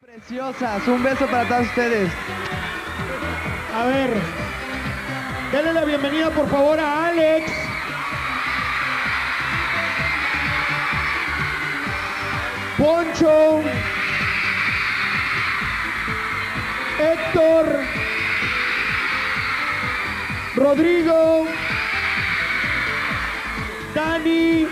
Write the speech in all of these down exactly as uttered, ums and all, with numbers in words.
Preciosas, un beso para todos ustedes. A ver, denle la bienvenida por favor a Alex. Poncho. Héctor. Rodrigo. Dani.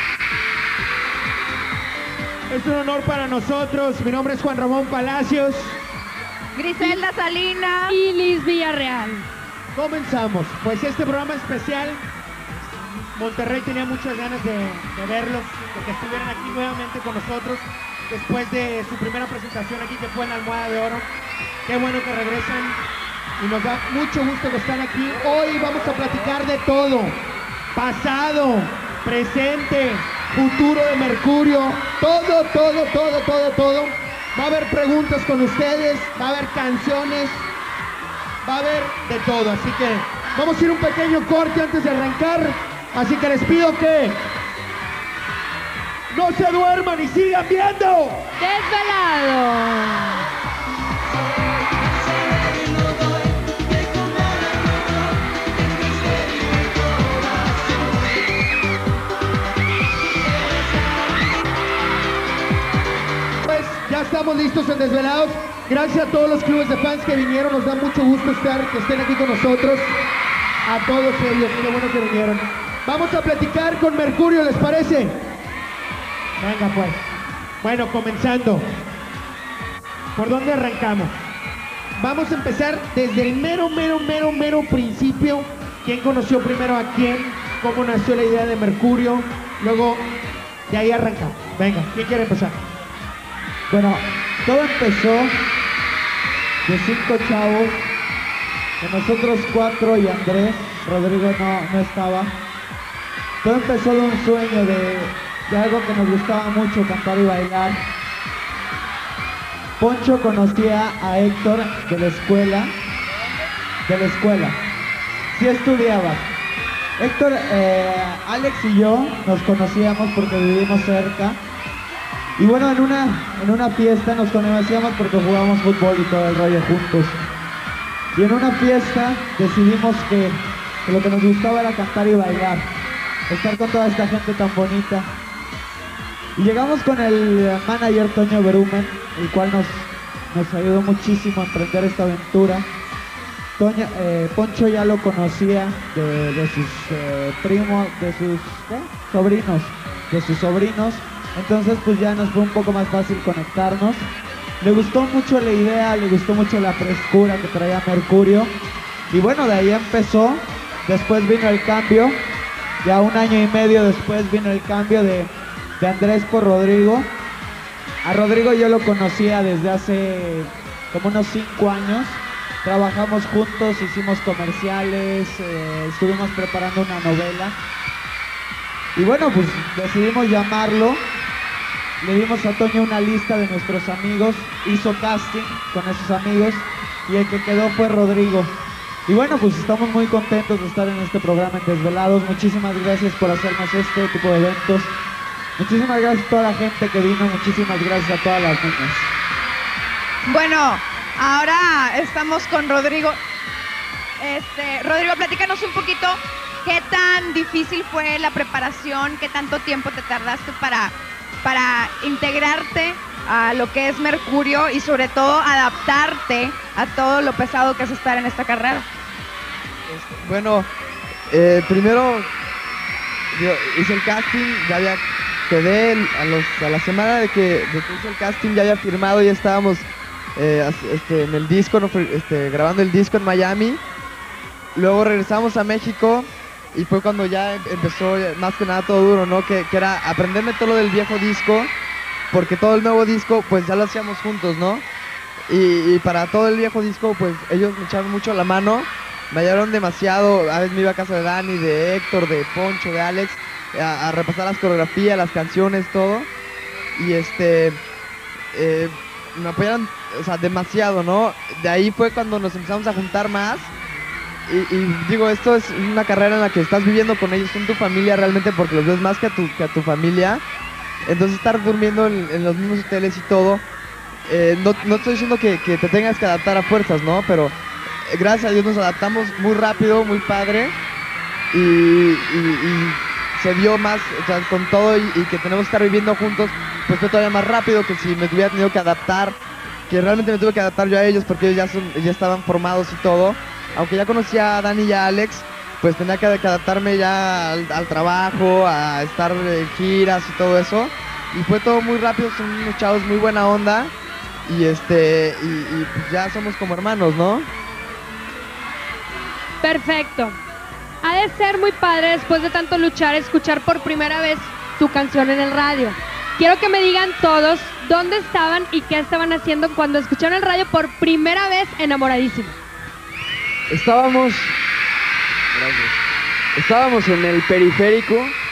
Es un honor para nosotros. Mi nombre es Juan Ramón Palacios. Griselda Salinas y Liz Villarreal. Comenzamos. Pues este programa especial, Monterrey tenía muchas ganas de, de verlos, de que estuvieran aquí nuevamente con nosotros después de su primera presentación aquí, que fue en la Almohada de Oro. Qué bueno que regresan y nos da mucho gusto que están aquí. Hoy vamos a platicar de todo: pasado, presente, futuro de Mercurio, todo, todo, todo, todo, todo. Va a haber preguntas con ustedes, va a haber canciones, va a haber de todo. Así que vamos a ir un pequeño corte antes de arrancar. Así que les pido que no se duerman y sigan viendo Desvelado. Ya estamos listos en Desvelados. Gracias a todos los clubes de fans que vinieron. Nos da mucho gusto estar, que estén aquí con nosotros. A todos ellos, qué bueno que vinieron. Vamos a platicar con Mercurio, ¿les parece? Venga pues. Bueno, comenzando. ¿Por dónde arrancamos? Vamos a empezar desde el mero, mero, mero, mero principio. ¿Quién conoció primero a quién? ¿Cómo nació la idea de Mercurio? Luego, de ahí arrancamos. Venga, ¿quién quiere empezar? Bueno, todo empezó de cinco chavos, de nosotros cuatro y Andrés, Rodrigo no, no estaba. Todo empezó de un sueño, de, de algo que nos gustaba mucho, cantar y bailar. Poncho conocía a Héctor de la escuela, de la escuela, sí estudiaba. Héctor, eh, Alex y yo nos conocíamos porque vivimos cerca. Y bueno, en una, en una fiesta nos conocíamos porque jugábamos fútbol y todo el rollo juntos. Y en una fiesta decidimos que, que lo que nos gustaba era cantar y bailar, estar con toda esta gente tan bonita. Y llegamos con el manager Toño Berumen, el cual nos, nos ayudó muchísimo a emprender esta aventura. Toño, eh, Poncho ya lo conocía de, de sus eh, primos, de sus ¿qué? sobrinos, de sus sobrinos. Entonces pues ya nos fue un poco más fácil conectarnos. Le gustó mucho la idea, le gustó mucho la frescura que traía Mercurio. Y bueno, de ahí empezó. Después vino el cambio. Ya un año y medio después vino el cambio de, de Andrés por Rodrigo. A Rodrigo yo lo conocía desde hace como unos cinco años. Trabajamos juntos, hicimos comerciales, eh, estuvimos preparando una novela. Y bueno, pues decidimos llamarlo. Le dimos a Toño una lista de nuestros amigos, hizo casting con esos amigos y el que quedó fue Rodrigo. Y bueno, pues estamos muy contentos de estar en este programa en Desvelados. Muchísimas gracias por hacernos este tipo de eventos. Muchísimas gracias a toda la gente que vino, muchísimas gracias a todas las niñas. Bueno, ahora estamos con Rodrigo. Este, Rodrigo, platícanos un poquito qué tan difícil fue la preparación, qué tanto tiempo te tardaste para... para integrarte a lo que es Mercurio y sobre todo adaptarte a todo lo pesado que es estar en esta carrera. Bueno, eh, primero yo hice el casting, ya había quedé a, los, a la semana de que, de que hice el casting, ya había firmado, ya estábamos eh, este, en el disco, este, grabando el disco en Miami. Luego regresamos a México. Y fue cuando ya empezó más que nada todo duro, ¿no? Que, que era aprenderme todo lo del viejo disco, porque todo el nuevo disco pues ya lo hacíamos juntos, ¿no? Y, y para todo el viejo disco pues ellos me echaron mucho la mano, me ayudaron demasiado. A veces me iba a casa de Dani, de Héctor, de Poncho, de Alex, a, a repasar las coreografías, las canciones, todo. Y este, eh, me apoyaron, o sea, demasiado, ¿no? De ahí fue cuando nos empezamos a juntar más. Y, y digo, esto es una carrera en la que estás viviendo con ellos, son tu familia realmente, porque los ves más que a tu, que a tu familia. Entonces estar durmiendo en, en los mismos hoteles y todo, eh, no, no estoy diciendo que, que te tengas que adaptar a fuerzas, ¿no? Pero eh, gracias a Dios nos adaptamos muy rápido, muy padre. Y, y, y se dio más, o sea, con todo y, y que tenemos que estar viviendo juntos, pues fue todavía más rápido que si me hubiera tenido que adaptar, que realmente me tuve que adaptar yo a ellos porque ellos ya, son, ya estaban formados y todo. Aunque ya conocía a Dani y a Alex, pues tenía que, que adaptarme ya al, al trabajo, a estar en giras y todo eso. Y fue todo muy rápido, son unos chavos muy buena onda. Y este, y, y pues ya somos como hermanos, ¿no? Perfecto. Ha de ser muy padre después de tanto luchar, escuchar por primera vez tu canción en el radio. Quiero que me digan todos dónde estaban y qué estaban haciendo cuando escucharon el radio por primera vez Enamoradísimo. Estábamos... Gracias. Estábamos en el periférico.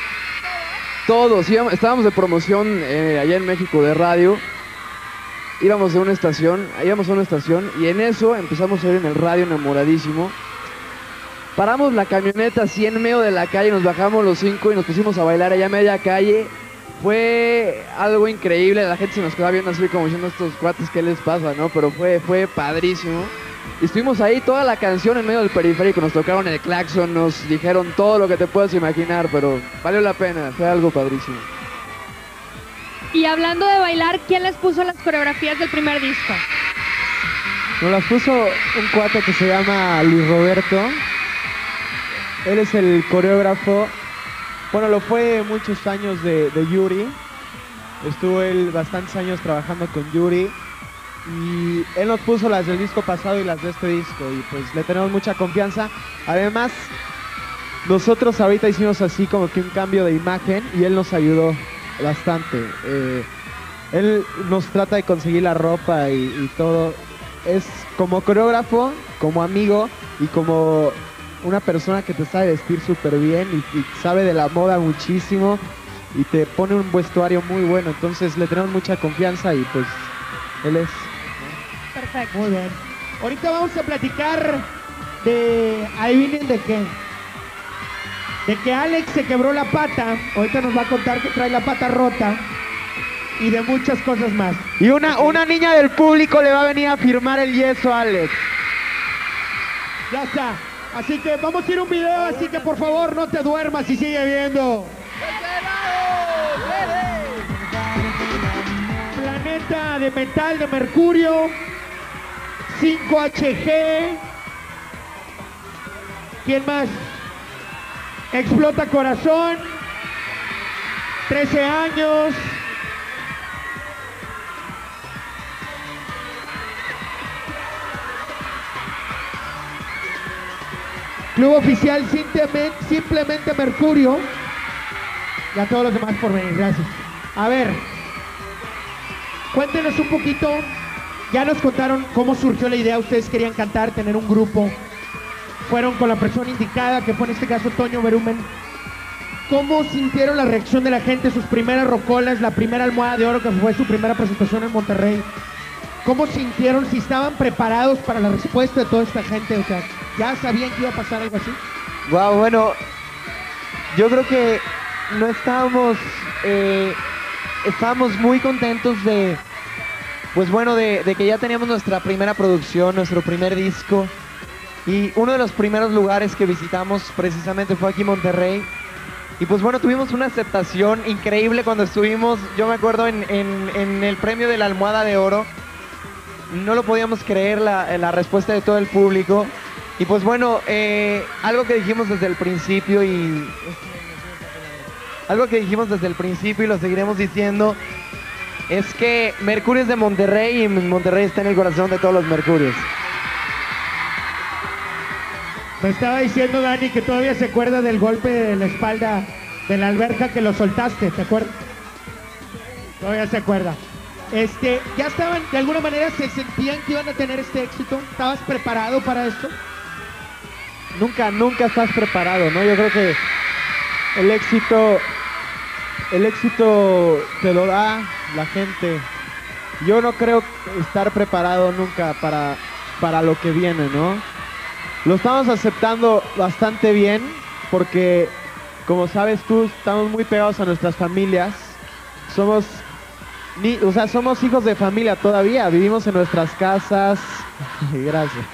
Todos, íbamos, estábamos de promoción eh, allá en México de radio. Íbamos de una estación, íbamos a una estación y en eso empezamos a oír en el radio Enamoradísimo. Paramos la camioneta así en medio de la calle, nos bajamos los cinco y nos pusimos a bailar allá a media calle. Fue algo increíble, la gente se nos quedaba viendo así como diciendo estos cuates, ¿qué les pasa, no? Pero fue, fue padrísimo. Y estuvimos ahí toda la canción en medio del periférico, nos tocaron el claxon, nos dijeron todo lo que te puedas imaginar, pero valió la pena, fue algo padrísimo. Y hablando de bailar, ¿quién les puso las coreografías del primer disco? Nos las puso un cuate que se llama Luis Roberto. Él es el coreógrafo, bueno, lo fue muchos años de, de Yuri. Estuvo él bastantes años trabajando con Yuri. Y él nos puso las del disco pasado y las de este disco. Y pues le tenemos mucha confianza. Además, nosotros ahorita hicimos así como que un cambio de imagen y él nos ayudó bastante. Eh, él nos trata de conseguir la ropa y, y todo. Es como coreógrafo, como amigo y como una persona que te sabe vestir súper bien y, y sabe de la moda muchísimo y te pone un vestuario muy bueno. Entonces le tenemos mucha confianza y pues él es. Perfecto. Muy bien. Ahorita vamos a platicar de... ¿Adivinen de qué? De que Alex se quebró la pata. Ahorita nos va a contar que trae la pata rota. Y de muchas cosas más. Y una, una niña del público le va a venir a firmar el yeso a Alex. Ya está. Así que vamos a ir a un video, así que por favor no te duermas y sigue viendo. Planeta de metal de mercurio, cinco H G. ¿Quién más? Explota corazón, trece años. Club oficial simplemente, simplemente Mercurio. Y a todos los demás por venir, gracias. A ver, cuéntenos un poquito. Ya nos contaron cómo surgió la idea. Ustedes querían cantar, tener un grupo. Fueron con la persona indicada, que fue en este caso Toño Berumen. ¿Cómo sintieron la reacción de la gente? Sus primeras rocolas, la primera almohada de oro que fue su primera presentación en Monterrey. ¿Cómo sintieron? Si estaban preparados para la respuesta de toda esta gente. O sea, ¿ya sabían que iba a pasar algo así? Wow, bueno, yo creo que no estábamos, eh, estábamos muy contentos de, pues bueno, de, de que ya teníamos nuestra primera producción, nuestro primer disco. Y uno de los primeros lugares que visitamos precisamente fue aquí en Monterrey. Y pues bueno, tuvimos una aceptación increíble cuando estuvimos, yo me acuerdo en, en, en el premio de la almohada de oro. No lo podíamos creer la, la respuesta de todo el público. Y pues bueno, eh, algo que dijimos desde el principio y... Algo que dijimos desde el principio y lo seguiremos diciendo es que Mercurio es de Monterrey y Monterrey está en el corazón de todos los Mercurios. Me estaba diciendo Dani que todavía se acuerda del golpe de la espalda de la alberca que lo soltaste, ¿te acuerdas? Todavía se acuerda. Este, ¿ya estaban, de alguna manera se sentían que iban a tener este éxito? ¿Estabas preparado para esto? Nunca, nunca estás preparado, ¿no? Yo creo que el éxito, el éxito te lo da la gente. Yo no creo estar preparado nunca para, para lo que viene, ¿no? Lo estamos aceptando bastante bien porque, como sabes tú, estamos muy pegados a nuestras familias. Somos ni, o sea, somos hijos de familia todavía, vivimos en nuestras casas. Gracias.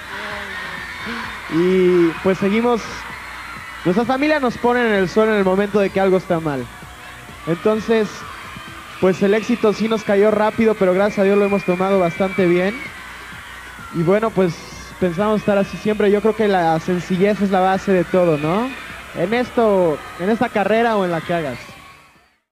Y pues seguimos, nuestra familia nos pone en el suelo en el momento de que algo está mal. Entonces, pues el éxito sí nos cayó rápido, pero gracias a Dios lo hemos tomado bastante bien. Y bueno, pues pensamos estar así siempre. Yo creo que la sencillez es la base de todo, ¿no? En esto, en esta carrera o en la que hagas.